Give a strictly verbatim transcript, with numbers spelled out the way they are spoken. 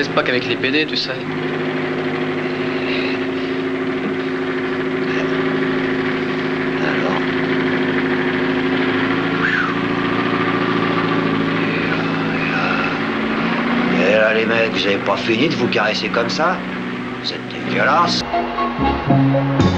baise pas qu'avec les pédés, tu sais. Alors? Et là, les mecs, vous avez pas fini de vous caresser comme ça? C'est dégueulasse.